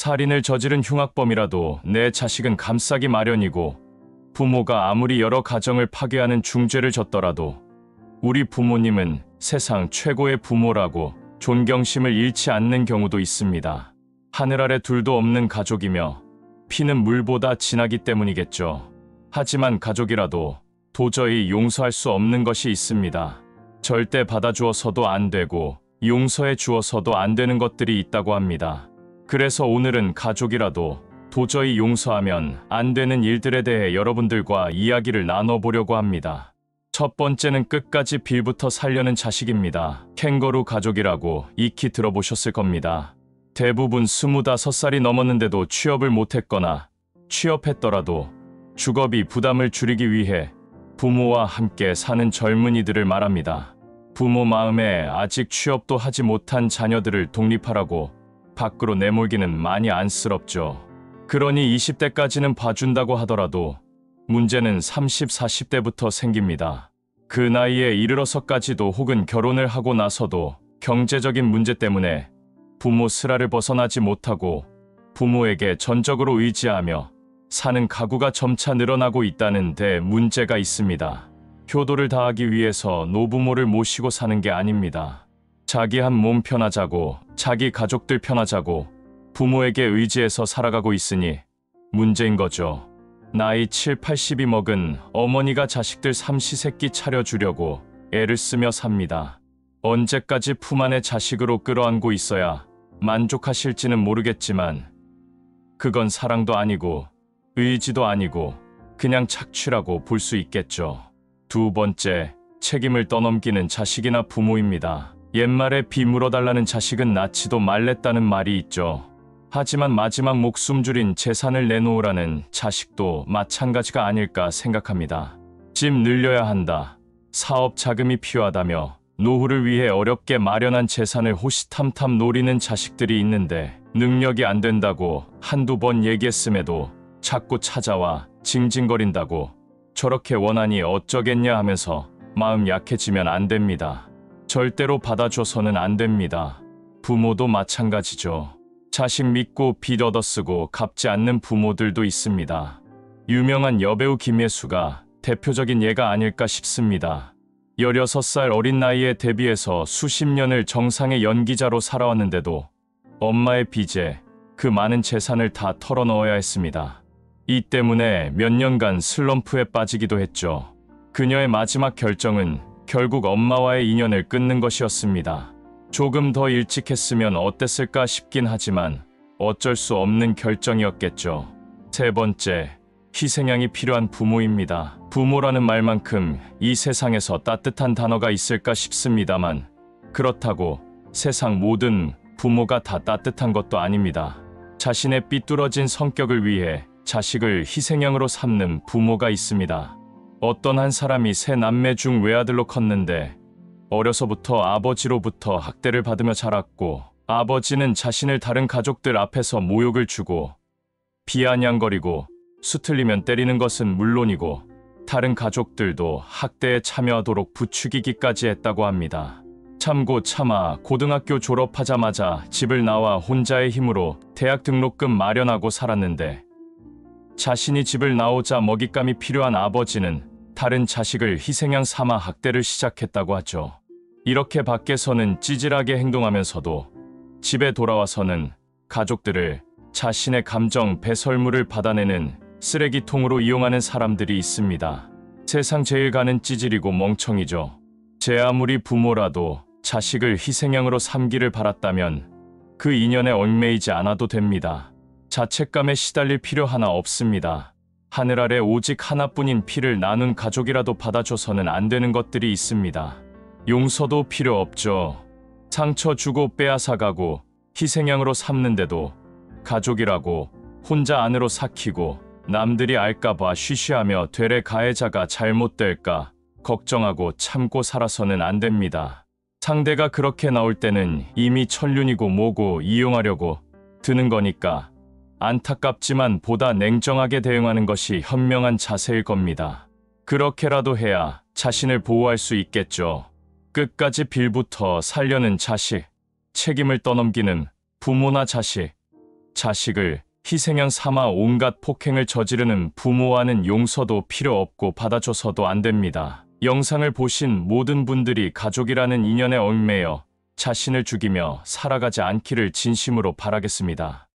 살인을 저지른 흉악범이라도 내 자식은 감싸기 마련이고 부모가 아무리 여러 가정을 파괴하는 중죄를 졌더라도 우리 부모님은 세상 최고의 부모라고 존경심을 잃지 않는 경우도 있습니다. 하늘 아래 둘도 없는 가족이며 피는 물보다 진하기 때문이겠죠. 하지만 가족이라도 도저히 용서할 수 없는 것이 있습니다. 절대 받아주어서도 안 되고 용서해 주어서도 안 되는 것들이 있다고 합니다. 그래서 오늘은 가족이라도 도저히 용서하면 안 되는 일들에 대해 여러분들과 이야기를 나눠보려고 합니다. 첫 번째는 끝까지 빌부터 살려는 자식입니다. 캥거루 가족이라고 익히 들어보셨을 겁니다. 대부분 25살이 넘었는데도 취업을 못했거나 취업했더라도 주거비 부담을 줄이기 위해 부모와 함께 사는 젊은이들을 말합니다. 부모 마음에 아직 취업도 하지 못한 자녀들을 독립하라고 밖으로 내몰기는 많이 안쓰럽죠. 그러니 20대까지는 봐준다고 하더라도 문제는 30, 40대부터 생깁니다. 그 나이에 이르러서까지도 혹은 결혼을 하고 나서도 경제적인 문제 때문에 부모 슬하를 벗어나지 못하고 부모에게 전적으로 의지하며 사는 가구가 점차 늘어나고 있다는 데 문제가 있습니다. 효도를 다하기 위해서 노부모를 모시고 사는 게 아닙니다. 자기 한 몸 편하자고 자기 가족들 편하자고 부모에게 의지해서 살아가고 있으니 문제인 거죠. 나이 7, 80이 먹은 어머니가 자식들 삼시세끼 차려주려고 애를 쓰며 삽니다. 언제까지 품 안에 자식으로 끌어안고 있어야 만족하실지는 모르겠지만 그건 사랑도 아니고 의지도 아니고 그냥 착취라고 볼 수 있겠죠. 두 번째, 책임을 떠넘기는 자식이나 부모입니다. 옛말에 비 물어달라는 자식은 낳지도 말랬다는 말이 있죠. 하지만 마지막 목숨줄인 재산을 내놓으라는 자식도 마찬가지가 아닐까 생각합니다. 집 늘려야 한다, 사업 자금이 필요하다며 노후를 위해 어렵게 마련한 재산을 호시탐탐 노리는 자식들이 있는데 능력이 안 된다고 한두 번 얘기했음에도 자꾸 찾아와 징징거린다고 저렇게 원하니 어쩌겠냐 하면서 마음 약해지면 안 됩니다. 절대로 받아줘서는 안 됩니다. 부모도 마찬가지죠. 자식 믿고 빚 얻어쓰고 갚지 않는 부모들도 있습니다. 유명한 여배우 김혜수가 대표적인 예가 아닐까 싶습니다. 16살 어린 나이에 데뷔해서 수십 년을 정상의 연기자로 살아왔는데도 엄마의 빚에 그 많은 재산을 다 털어넣어야 했습니다. 이 때문에 몇 년간 슬럼프에 빠지기도 했죠. 그녀의 마지막 결정은 결국 엄마와의 인연을 끊는 것이었습니다. 조금 더 일찍 했으면 어땠을까 싶긴 하지만 어쩔 수 없는 결정이었겠죠. 세 번째, 희생양이 필요한 부모입니다. 부모라는 말만큼 이 세상에서 따뜻한 단어가 있을까 싶습니다만 그렇다고 세상 모든 부모가 다 따뜻한 것도 아닙니다. 자신의 삐뚤어진 성격을 위해 자식을 희생양으로 삼는 부모가 있습니다. 어떤 한 사람이 세 남매 중 외아들로 컸는데 어려서부터 아버지로부터 학대를 받으며 자랐고 아버지는 자신을 다른 가족들 앞에서 모욕을 주고 비아냥거리고 수틀리면 때리는 것은 물론이고 다른 가족들도 학대에 참여하도록 부추기기까지 했다고 합니다. 참고 참아 고등학교 졸업하자마자 집을 나와 혼자의 힘으로 대학 등록금 마련하고 살았는데 자신이 집을 나오자 먹잇감이 필요한 아버지는 다른 자식을 희생양 삼아 학대를 시작했다고 하죠. 이렇게 밖에서는 찌질하게 행동하면서도 집에 돌아와서는 가족들을 자신의 감정 배설물을 받아내는 쓰레기통으로 이용하는 사람들이 있습니다. 세상 제일 가는 찌질이고 멍청이죠. 제 아무리 부모라도 자식을 희생양으로 삼기를 바랐다면 그 인연에 얽매이지 않아도 됩니다. 자책감에 시달릴 필요 하나 없습니다. 하늘 아래 오직 하나뿐인 피를 나눈 가족이라도 받아줘서는 안 되는 것들이 있습니다. 용서도 필요 없죠. 상처 주고 빼앗아가고 희생양으로 삼는데도 가족이라고 혼자 안으로 삭히고 남들이 알까봐 쉬쉬하며 되레 가해자가 잘못될까 걱정하고 참고 살아서는 안 됩니다. 상대가 그렇게 나올 때는 이미 천륜이고 뭐고 이용하려고 드는 거니까 안타깝지만 보다 냉정하게 대응하는 것이 현명한 자세일 겁니다. 그렇게라도 해야 자신을 보호할 수 있겠죠. 끝까지 빌부터 살려는 자식, 책임을 떠넘기는 부모나 자식, 자식을 희생양 삼아 온갖 폭행을 저지르는 부모와는 용서도 필요 없고 받아줘서도 안 됩니다. 영상을 보신 모든 분들이 가족이라는 인연에 얽매여 자신을 죽이며 살아가지 않기를 진심으로 바라겠습니다.